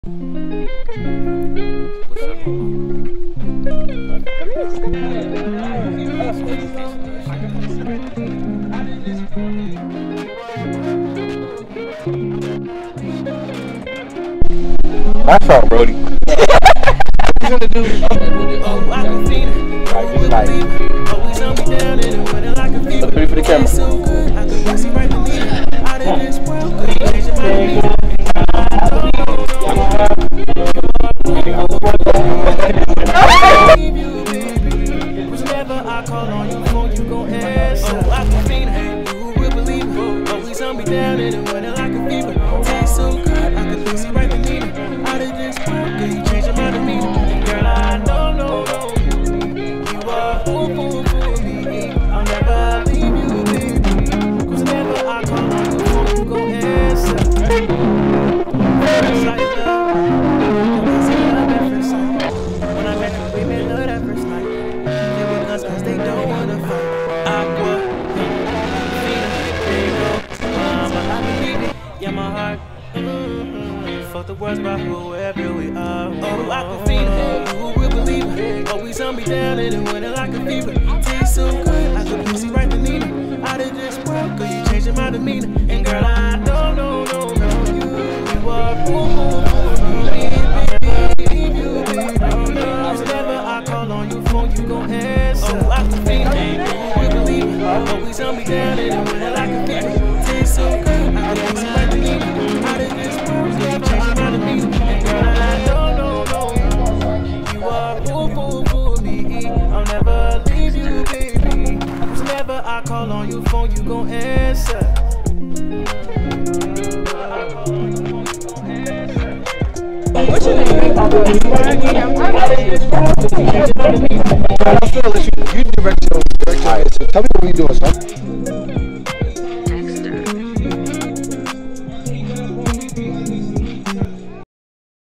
That's all, Brody. What you gonna do? Just like, look for the camera. Whenever I call on you, phone you gon' answer. I can feel it, you will believe it. Always on me down in the winter like a fever. Taste so good, I can see right beneath it. Out of this world, girl, you change your mind to me. Girl, I know, you are fool me. I'll never leave you, baby. Cause whenever I call on you, phone you gon' answer. First like love, love at first sight. When I met you, we made love that first night. They with us cause they don't wanna fight. Aqua, but I believe it, yeah, my heart. Fuck the words about whoever we are. Oh, I can feel it, who will believe it? Always on me down in the winter like a fever. Taste so good, I could see right beneath it. Out of this world, girl, you changing my demeanor. And girl, I don't know, you are fool me. Leave you, baby. Whenever I call on you, phone you gon' answer. Oh, I can feel it, who will believe it? Always on me down in the winter like a fever. Taste so good, I could see right beneath it. Out of this world, girl, you changing my demeanor. And girl, I don't know, you are fool me. I'll never leave you, baby. Whenever I call on you, phone you gon' answer. What's your name? I feel that you direct your. Tell me what we doing, son.